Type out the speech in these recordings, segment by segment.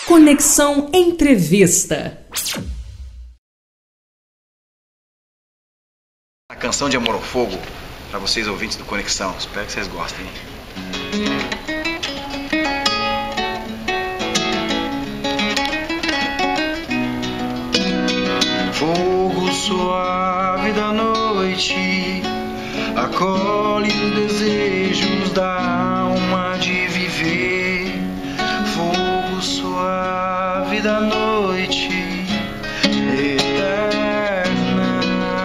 Conexão Entrevista. A canção de Amor ao Fogo, para vocês ouvintes do Conexão, espero que vocês gostem. Fogo suave da noite acolhe os desejos da alma de viver. Fogo suave da noite eterna.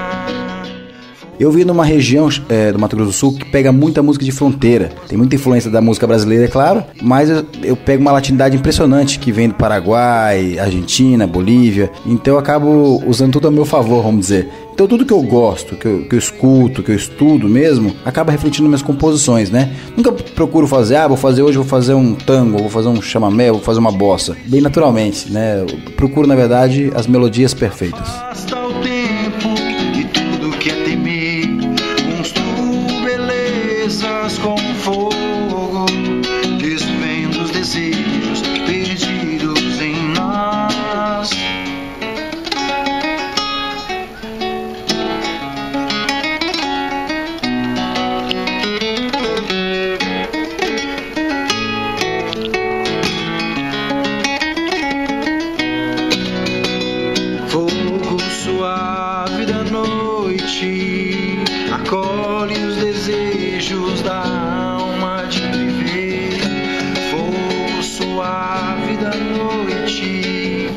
Eu vi numa região do Mato Grosso do Sul que pega muita música de fronteira. Tem muita influência da música brasileira, é claro, mas eu pego uma latinidade impressionante que vem do Paraguai, Argentina, Bolívia. Então eu acabo usando tudo a meu favor, vamos dizer. Então tudo que eu gosto, que eu escuto, que eu estudo mesmo, acaba refletindo nas minhas composições, né? Nunca procuro fazer, vou fazer um tango, vou fazer um chamamé, vou fazer uma bossa. Bem naturalmente, né? Eu procuro, na verdade, as melodias perfeitas. Basta o tempo e tudo que é temer, construo belezas com fogo, desvendo os desejos perdidos em nós. Fogo suave da noite acolhe os desejos da alma de viver. Fogo suave da noite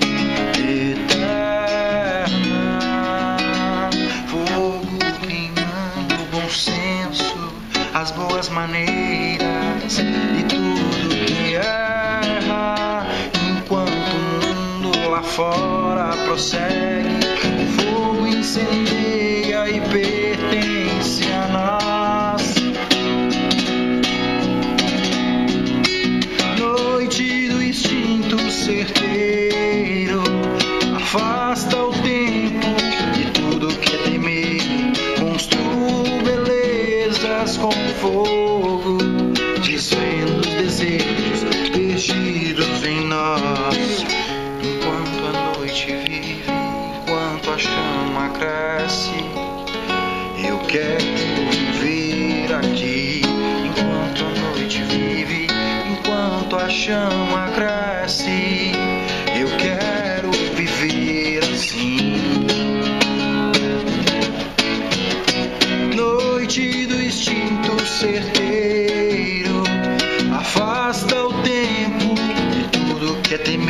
eterna. Fogo queimando o bom senso, as boas maneiras e tudo que erra, enquanto o mundo lá fora prossegue. O fogo incendeia e pertence a nós. Noite do instinto certeiro, afasta o tempo de tudo que é temer, construo belezas com fogo, desvendo os desejos perdidos em nós. Enquanto a noite vive, enquanto a chama cresce, eu quero viver aqui. Enquanto a noite vive, enquanto a chama cresce, eu quero viver assim. Noite do instinto certeiro, afasta o tempo de tudo que é temer,